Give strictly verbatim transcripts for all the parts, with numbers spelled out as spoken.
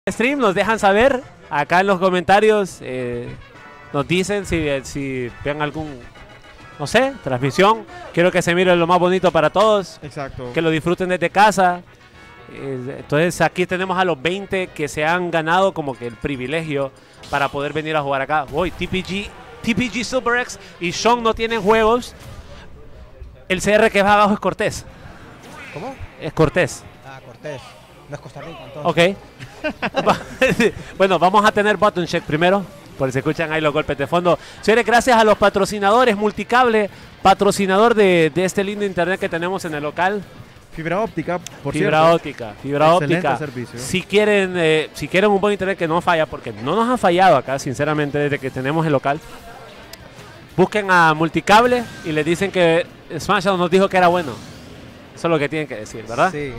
Stream, nos dejan saber acá en los comentarios, eh, nos dicen si, si ven algún, no sé, transmisión. Quiero que se mire lo más bonito para todos. Exacto. Que lo disfruten desde casa. Eh, entonces aquí tenemos a los veinte que se han ganado como que el privilegio para poder venir a jugar acá. Hoy T P G, T P G SilverX y Sean no tienen juegos. El C R que va abajo es Cortés. ¿Cómo? Es Cortés. Ah, Cortés. No es Costa Rica, entonces. Ok. Bueno, vamos a tener button check primero, por si escuchan ahí los golpes de fondo. Señores, gracias a los patrocinadores, Multicable, patrocinador de, de este lindo internet que tenemos en el local. Fibra óptica, por fibra cierto. óptica, fibra Excelente óptica. servicio. Si quieren, eh, si quieren un buen internet que no falla, porque no nos ha fallado acá, sinceramente, desde que tenemos el local. Busquen a Multicable y le dicen que Smashdown nos dijo que era bueno. Eso es lo que tienen que decir, ¿verdad? Sí.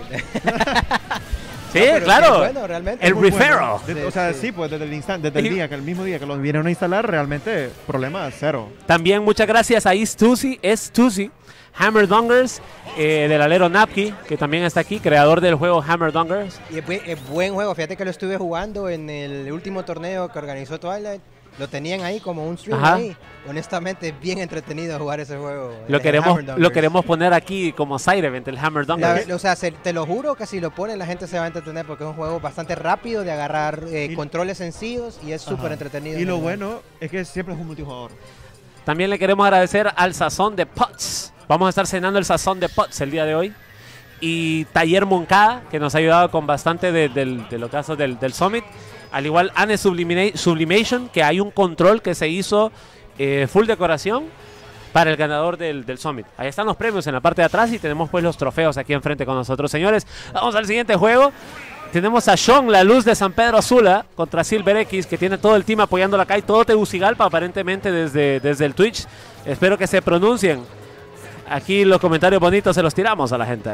Sí, No, claro. sí, bueno, realmente el Muy referral. bueno. De- o Sí, sea, sí. sí, pues desde el instante, desde el Y- día, que el mismo día que los vinieron a instalar, realmente problema cero. También muchas gracias a Stussy, Stussy, Hammer Dongers, eh, del alero Napki, que también está aquí, creador del juego Hammer Dongers. Y es, buen- es buen juego. Fíjate que lo estuve jugando en el último torneo que organizó Twilight. Lo tenían ahí como un stream Ajá. ahí. Honestamente, es bien entretenido jugar ese juego. Lo el queremos, Hammer lo Dongers. queremos poner aquí como side event, el Hammer Dongers. La- o sea, se- te lo juro que si lo ponen la gente se va a entretener porque es un juego bastante rápido de agarrar eh, Y- controles sencillos y es súper Ajá. entretenido. Y lo bueno es que siempre es un multijugador. También le queremos agradecer al Sazón de Pots. Vamos a estar cenando el Sazón de Pots el día de hoy. Y Taller Moncada, que nos ha ayudado con bastante de, del- de los casos del, del Summit. Al igual Ane Sublimina- Sublimation, que hay un control que se hizo eh, full decoración para el ganador del, del Summit. Ahí están los premios en la parte de atrás y tenemos pues los trofeos aquí enfrente con nosotros. Señores, vamos al siguiente juego. Tenemos a Sean, la luz de San Pedro Sula, contra SilverX, que tiene todo el team apoyándola acá y todo Tegucigalpa aparentemente desde, desde el Twitch. Espero que se pronuncien. Aquí los comentarios bonitos se los tiramos a la gente.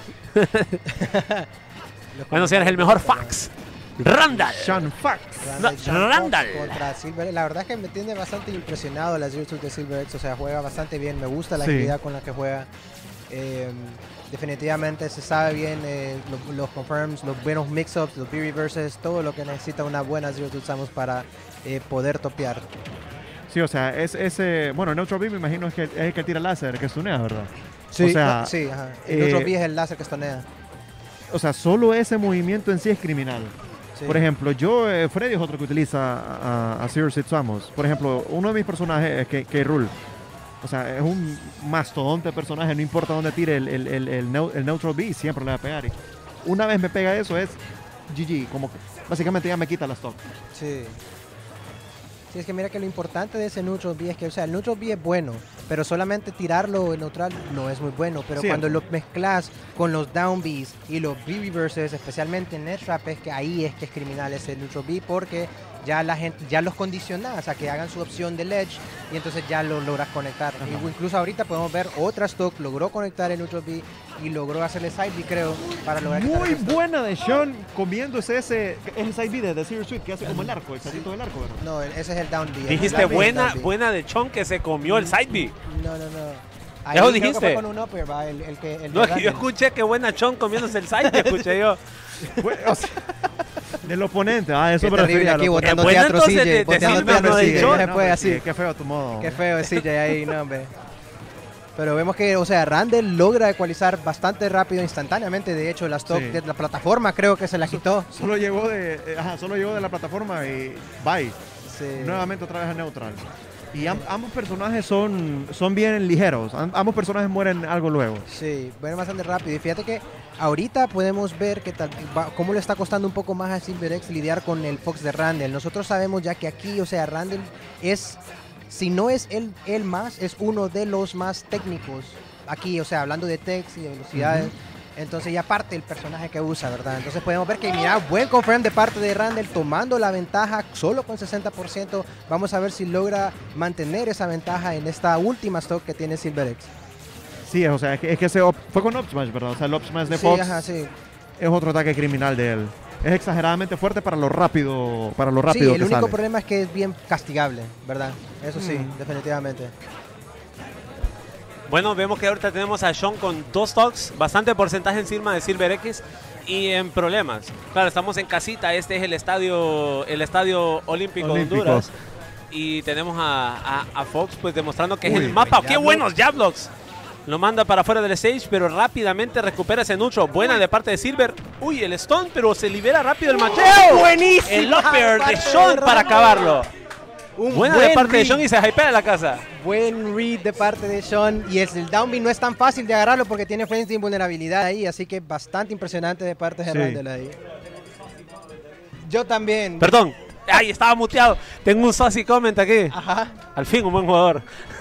Bueno, señores, el mejor fax. Randall. Sean Fax. No, Randall Sean Randall. Fox contra Silver. La verdad es que me tiene bastante impresionado la Zero Suit de SilverX. O sea, juega bastante bien. Me gusta la Sí. agilidad con la que juega. Eh, definitivamente se sabe bien eh, lo- los confirms, los buenos mix-ups, los B-reverses, todo lo que necesita una buena Zero Suit Samus para eh, poder topear. Sí, o sea, es ese. Bueno, Neutral Beam me imagino que es el que tira láser, que tunea, ¿verdad? Sí, O sea, no, sí, ajá. El eh, otro B es el láser que estonea. O sea, solo ese movimiento en sí es criminal. Sí. Por ejemplo, yo, eh, Freddy es otro que utiliza a, a Zero Suit Samus. Por ejemplo, uno de mis personajes es K-Rool. O sea, es un mastodonte personaje, no importa dónde tire el, el, el, el, neu- el Neutral B, siempre le va a pegar. Y una vez me pega eso, es G G, como que básicamente ya me quita la stock. Sí. Sí, es que mira que lo importante de ese Neutral B es que, o sea, el Neutral B es bueno, pero solamente tirarlo en neutral no es muy bueno. Pero Cierto. cuando lo mezclas con los Down Bs y los B-Reverses, especialmente en Netrap, es que ahí es que es criminal ese Neutral B porque ya la gente, ya los condicionas a que hagan su opción de ledge y entonces ya lo logras conectar. Ajá. Y incluso ahorita podemos ver otra stock, logró conectar el Neutral B y logró hacerle side B, creo, para lograr quitar Muy ese stock. buena de Sean comiéndose ese, ese side B de Zero Suit que hace como el arco, el saltito del arco, ¿verdad? No, ese es el Down B. el Dijiste Down B es el buena, Down B. buena de Chon que se comió el side B. No, no, no. ¿Ya Ahí lo creo que dijiste? fue con un upper, va, el, el que el No, de es que yo Randall. escuché que buena Chon comiéndose el side B, escuché yo. Fue- o sea, del oponente, ah, eso Qué me terrible refería. aquí al oponente. botando Es bueno, teatro entonces, C J, de- de botando Silver, teatro no de C J, Chon. no se No, puede pues, así. sí, qué feo tu modo. Qué feo C J ahí, no, hombre. Pero vemos que, o sea, Randall logra ecualizar bastante rápido, instantáneamente. De hecho, la stock Sí. de la plataforma creo que se la quitó. Solo llegó de, eh, ajá, solo llegó de la plataforma y bye. Sí. Nuevamente otra vez a neutral. Y am- ambos personajes son, son bien ligeros. Am- ambos personajes mueren algo luego. Sí, bueno, bastante rápido. Y fíjate que ahorita podemos ver que tal, va- cómo le está costando un poco más a SilverX lidiar con el Fox de Randall. Nosotros sabemos ya que aquí, o sea, Randall es, si no es él, él más, es uno de los más técnicos. Aquí, o sea, hablando de text y de velocidades. Ujú. Entonces, ya parte el personaje que usa, ¿verdad? Entonces podemos ver que, mira, buen confirm de parte de Randall, tomando la ventaja solo con sesenta por ciento. Vamos a ver si logra mantener esa ventaja en esta última stock que tiene SilverX. Sí, o sea, es que, es que ese op- fue con Up Smash, ¿verdad? O sea, el Up Smash de Sí, Fox ajá, sí. es otro ataque criminal de él. Es exageradamente fuerte para lo rápido, para lo rápido Sí, el que único sale. problema es que es bien castigable, ¿verdad? Eso sí, Mm. definitivamente. Bueno, vemos que ahorita tenemos a Sean con dos stocks, bastante porcentaje encima de SilverX. y en problemas. Claro, estamos en casita, este es el estadio el estadio olímpico, Olímpico. de Honduras. Y tenemos a, a, a Fox pues demostrando que Uy, es el mapa. ¡Qué jab buenos jab blocks! Lo manda para afuera del stage, pero rápidamente recupera ese neutral. Buena de parte de Silver. Uy, el stun, pero se libera rápido el macheo. Buenísimo. El upper de Sean para acabarlo. Un Buena buen de parte de read. Sean y se hypea la casa. Buen read de parte de Sean. Y el, el down B no es tan fácil de agarrarlo porque tiene frames de invulnerabilidad ahí. Así que bastante impresionante de parte de Sí. Randall ahí. Yo también. Perdón. Ay, estaba muteado. Tengo un saucy comment aquí. Ajá. Al fin, un buen jugador.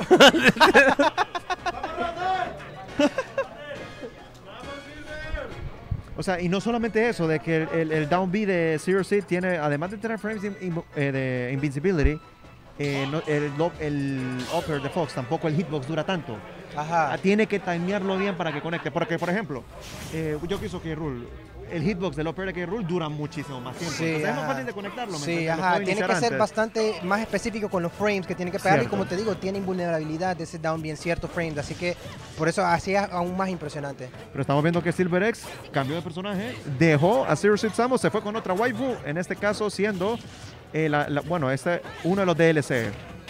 O sea, y no solamente eso, de que el, el, el down B de Zero Seed tiene, además de tener frames in- in- eh, de invincibility, eh, no- el, lo- el upper de Fox, tampoco el hitbox dura tanto. Ajá. Ah, Tiene que timearlo bien para que conecte. Porque, por ejemplo, eh, yo quiso que Rule, el hitbox del upper de K. Rule dura muchísimo más tiempo. Sí, Entonces es ajá. más fácil de conectarlo. ¿me Sí, entiendes? Lo ajá, puedo tiene que iniciar ser antes. bastante más específico con los frames que tiene que pegar y Cierto. como te digo, tiene invulnerabilidad de ese down bien ciertos frames, así que por eso así es aún más impresionante. Pero estamos viendo que Silver X cambió de personaje, dejó a Zero Suit Samus, se fue con otra waifu, en este caso siendo, eh, la- la- bueno, este uno de los D L C.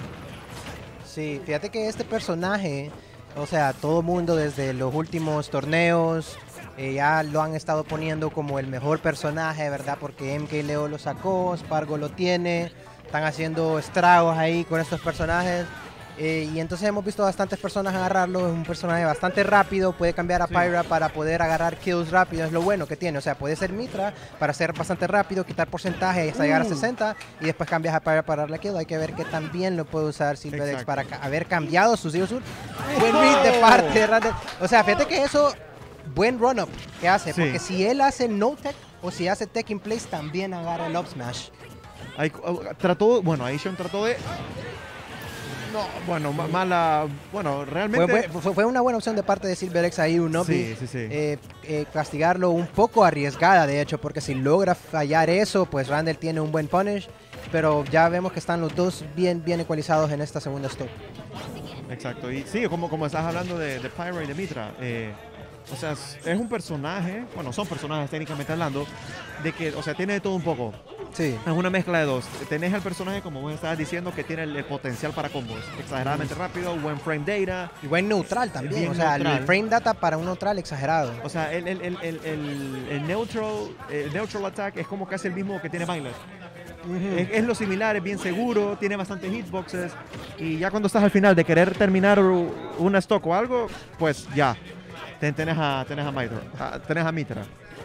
Sí, fíjate que este personaje, o sea, todo mundo desde los últimos torneos eh, ya lo han estado poniendo como el mejor personaje, ¿verdad? Porque M K Leo lo sacó, Spargo lo tiene, están haciendo estragos ahí con estos personajes. eh, y entonces hemos visto bastantes personas agarrarlo, es un personaje bastante rápido, puede cambiar a Sí. Pyra para poder agarrar kills rápido, es lo bueno que tiene, o sea, puede ser Mitra para ser bastante rápido, quitar porcentaje hasta llegar a Uh. sesenta y después cambias a Pyra para darle kill, hay que ver que también lo puede usar Silver X Exacto. para ca- haber cambiado su Zero Suit. Buen read de parte de Randall. O sea, fíjate que eso, buen run-up que hace, Sí. porque si él hace no-tech o si hace tech in place, también agarra el up smash. Ahí, uh, trató, bueno, ahí Sean trató de... No, bueno, ma- mala, bueno, Fue, realmente... fue- fue una buena opción de parte de Silver X ahí, un up Sí, sí, sí. eh, eh, castigarlo un poco arriesgada, de hecho, porque si logra fallar eso, pues Randall tiene un buen punish, pero ya vemos que están los dos bien, bien ecualizados en esta segunda stop. Exacto, y sí, como, como estás hablando de, de Pyra y de Mitra, eh, o sea, es, es un personaje, bueno, son personajes técnicamente hablando, de que, o sea, tiene de todo un poco. Sí. Es una mezcla de dos. Tenés al personaje, como vos estabas diciendo, que tiene el, el potencial para combos. Exageradamente rápido, buen frame data. Y buen neutral también, Bien o sea, neutral. el frame data para un neutral exagerado. O sea, el, el, el, el, el- el neutral, el neutral attack es como casi el mismo que tiene Bailer. Es, es lo similar, es bien seguro, tiene bastantes hitboxes. Y ya cuando estás al final de querer terminar u- una stock o algo, pues ya. Ten- Tenés a, tenés a Mitra. a- Tenés a Mitra.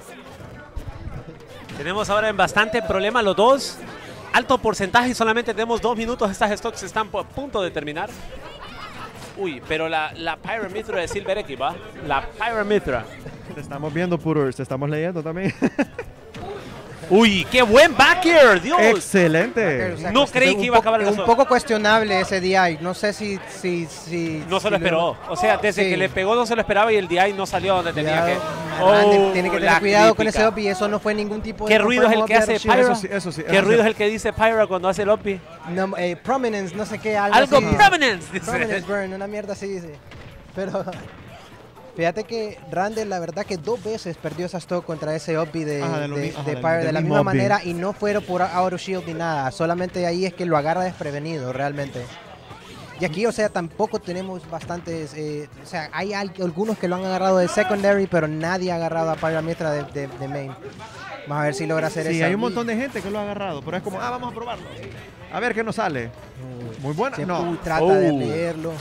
Tenemos ahora en bastante problema los dos. Alto porcentaje y solamente tenemos dos minutos. Estas stocks están a punto de terminar. Uy, pero la, la Pyramithra de Silver X, ¿va? La Pyramithra. Te estamos viendo, Purers. Te estamos leyendo también. Uy, qué buen backer, Dios. Excelente. O sea, No cuestión- creí que un iba a poco- acabar la Un zona. poco cuestionable ese D I. No sé si. si, si No se si lo esperó. O sea, desde Sí. que le pegó no se lo esperaba y el D I no salió donde tenía que. Randall Oh, tiene que la tener cuidado con crítica. ese up y eso no fue ningún tipo de. ¿Qué ruido es el que hace confirm Pyra? Eso sí, eso sí. ¿Qué eso ruido sí. es el que dice Pyra cuando hace el O P? No, eh, prominence, no sé qué. Algo, Algo así. prominence, dice. Prominence burn, una mierda así dice. Pero. Fíjate que Randall, la verdad que dos veces perdió esa stock contra ese up de, Ajá, de lo de, mi- ajá, de del- Pyra del de la mismo misma up B. manera y no fueron por auto shield ni nada. Solamente ahí es que lo agarra desprevenido realmente. Y aquí, o sea, tampoco tenemos bastantes, eh, o sea, hay al- algunos que lo han agarrado de secondary, pero nadie ha agarrado a Pyra Mitra de, de, de main. Vamos a ver si logra hacer eso. Sí, hay un montón de gente que lo ha agarrado, pero es como, ah, vamos a probarlo. A ver qué nos sale. Muy buena. Siempre No. trata Oh. de leerlo.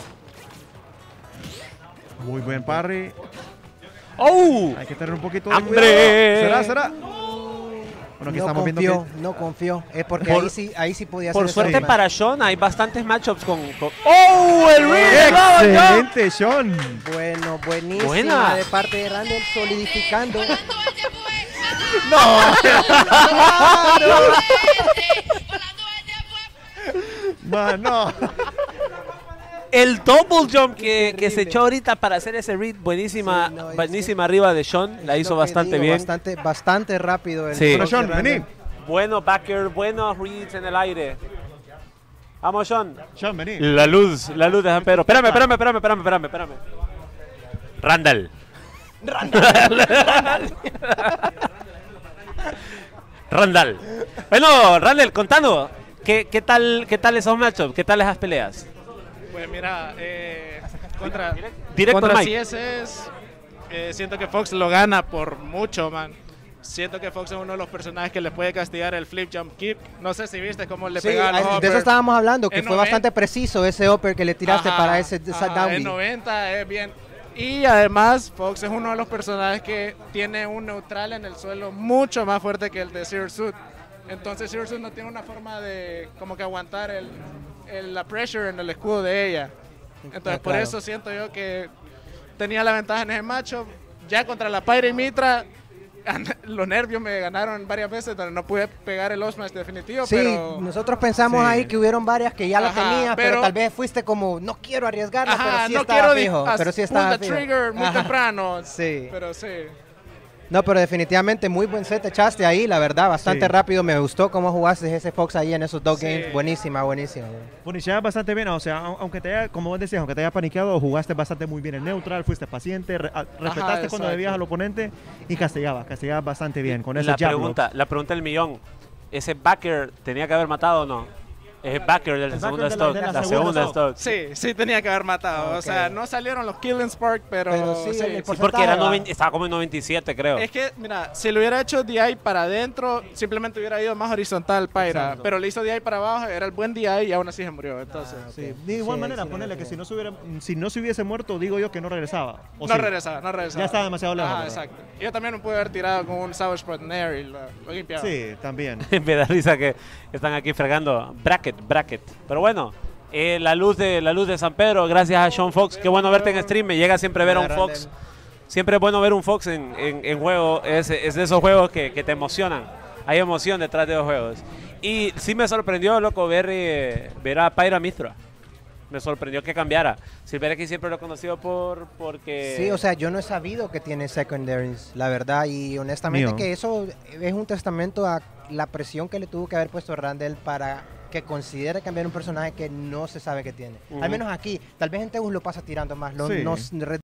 Muy buen parry. ¡Oh! Hay que tener un poquito de ¡Hambre! cuidado. ¿Será? ¿Será? Bueno, aquí No estamos confió, viendo no confió. Es porque Por- ahí sí, ahí sí podía Por hacer suerte eso. para Sean hay bastantes matchups con, con- ¡Oh! ¡El read! ¡Bravo, que... Sean! Excelente, Sean. Bueno, buenísima Buena. de parte de Randall, solidificando. Man, no. El double jump que, que se terrible. echó ahorita para hacer ese read, buenísima, Sí, no, es buenísima arriba de Sean, la hizo Lo que bastante digo, bien. Bastante, bastante rápido. El Sí. Bueno, cross de Sean, Randall. vení. Bueno backer, buenos reads en el aire. Vamos, Sean. Sean, vení. La luz, la luz de San Pedro. Espérame, espérame, espérame, espérame, espérame, espérame. Randall. Randall. Randall. Bueno, Randall, contanos, ¿qué, qué, tal, ¿qué tal esos matchups? ¿Qué tal esas peleas? Pues mira, eh, contra, Directo contra al mic. C S S, eh, siento que Fox lo gana por mucho, man. Siento que Fox es uno de los personajes que le puede castigar el flip jump kick. No sé si viste cómo le Sí, pegaba al de upper. eso estábamos hablando, que En fue noven- bastante preciso ese upper que le tiraste Ajá, para ese esa ajá, down en B. noventa es bien. Y además, Fox es uno de los personajes que tiene un neutral en el suelo mucho más fuerte que el de Zero Suit. Entonces Zero Suit no tiene una forma de como que aguantar el, el- la pressure en el escudo de ella. Entonces Ah, por claro. eso siento yo que tenía la ventaja en ese matchup. Ya contra la Pyre y Mitra, los nervios me ganaron varias veces, donde no pude pegar el Osmash definitivo, Sí, pero... nosotros pensamos Sí. ahí que hubieron varias que ya la Ajá, tenías, pero, pero- tal vez fuiste como, no quiero arriesgarla, Ajá, pero sí no estaba quiero di- fijo. as- Pero sí pull estaba the fijo. trigger muy Ajá. temprano. Sí. Pero sí. No, pero definitivamente muy buen set echaste ahí, la verdad, bastante Sí. rápido. Me gustó cómo jugaste ese Fox ahí en esos dos Sí. games. Buenísima, buenísima. Punishaba bastante bien, o sea, au- aunque te haya, como vos decías, aunque te haya paniqueado, jugaste bastante muy bien el neutral, fuiste paciente, re- a- respetaste cuando exacto. debías al oponente y castigabas, castigabas bastante bien con ese La jab pregunta, la pregunta del millón. ¿Ese backer tenía que haber matado o no? Es el backer del El segundo backer de la- stock. de La, la segunda segunda stock. Sí, sí tenía que haber matado. Ok. O sea, no salieron los Killing Spark, pero, Pero sí, sí. el- el Sí, porque era porcentaje va. noven- estaba como en noventa y siete, creo. Es que, mira, si lo hubiera hecho D I para adentro, simplemente hubiera ido más horizontal Pyra. Exacto. Pero le hizo D I para abajo, era el buen D I y aún así se murió. Entonces, Ah, ok. Sí, de igual Sí, manera, sí, ponerle sí. que si no, se hubiera, si no se hubiese muerto, digo yo que no regresaba. ¿o no sí? regresaba, no regresaba. Ya estaba demasiado lejos, Ah, ¿verdad? exacto. Yo también me pude haber tirado con un Savage Spot Nair y lo, lo limpiaba. Sí, también. Me da risa que están aquí fregando. Bracket, bracket. Pero bueno, eh, la, luz de, la luz de San Pedro, gracias a Sean Fox. Qué bueno verte en stream. Me llega siempre ver a un Grande. Fox. Siempre es bueno ver un Fox en, en- en juego. Es, es de esos juegos que, que te emocionan. Hay emoción detrás de los juegos. Y sí me sorprendió, loco, ver, eh, ver a Pyra Mithra. Me sorprendió que cambiara. Silvereki siempre lo he conocido por, porque... Sí, o sea, yo no he sabido que tiene secondaries, la verdad, y honestamente Mío. que eso es un testamento a la presión que le tuvo que haber puesto Randall para que considere cambiar un personaje que no se sabe que tiene. Ujú. Al menos aquí, tal vez en Teus lo pasa tirando más, lo- Sí. nos re-